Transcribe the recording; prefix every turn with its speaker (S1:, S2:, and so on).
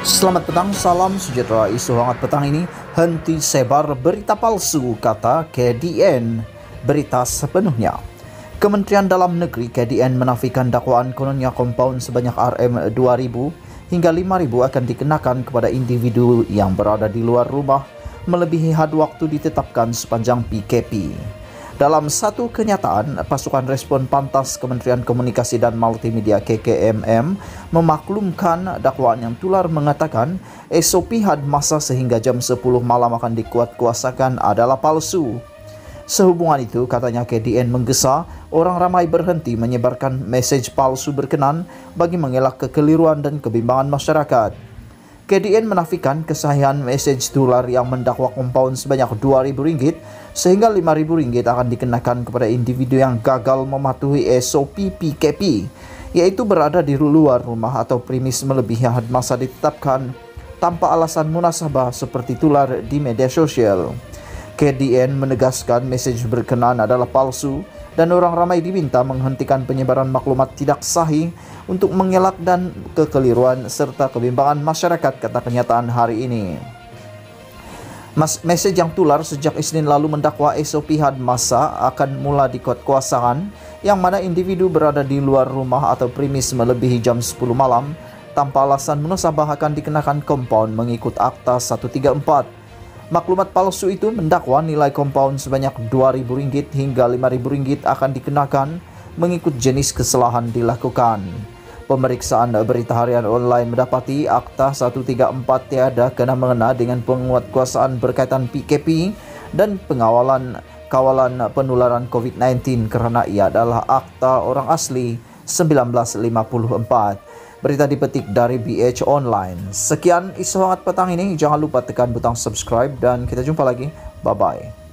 S1: Selamat petang, salam sejahtera. Isu hangat petang ini, henti sebar berita palsu, kata KDN. Berita sepenuhnya. Kementerian Dalam Negeri KDN menafikan dakwaan kononnya kompaun sebanyak Rm2.000 hingga 5.000 akan dikenakan kepada individu yang berada di luar rumah melebihi had waktu ditetapkan sepanjang PKP. Dalam satu kenyataan, pasukan respon pantas Kementerian Komunikasi dan Multimedia KKMM memaklumkan dakwaan yang tular mengatakan SOP had masa sehingga jam 10 malam akan dikuatkuasakan adalah palsu. Sehubungan itu, katanya KDN menggesa orang ramai berhenti menyebarkan mesej palsu berkenan bagi mengelak kekeliruan dan kebimbangan masyarakat. KDN menafikan kesahihan mesej tular yang mendakwa kompaun sebanyak Rp2.000 sehingga Rp5.000 akan dikenakan kepada individu yang gagal mematuhi SOP PKP, yaitu berada di luar rumah atau premis melebihi had masa ditetapkan tanpa alasan munasabah seperti tular di media sosial. KDN menegaskan mesej berkenaan adalah palsu dan orang ramai diminta menghentikan penyebaran maklumat tidak sahih untuk mengelak dan kekeliruan serta kebimbangan masyarakat, kata kenyataan hari ini. Mesej yang tular sejak Isnin lalu mendakwa SOP had masa akan mula dikuatkuasakan yang mana individu berada di luar rumah atau premis melebihi jam 10 malam tanpa alasan munasabah akan dikenakan kompaun mengikut Akta 134. Maklumat palsu itu mendakwa nilai kompaun sebanyak Rp2.000 hingga Rp5.000 akan dikenakan mengikut jenis kesalahan dilakukan. Pemeriksaan berita harian online mendapati Akta 134 tiada kena-mengena dengan penguatkuasaan berkaitan PKP dan kawalan penularan COVID-19 karena ia adalah akta orang asli 1954. Berita dipetik dari BH Online. Sekian isu hangat petang ini. Jangan lupa tekan butang subscribe dan kita jumpa lagi. Bye-bye.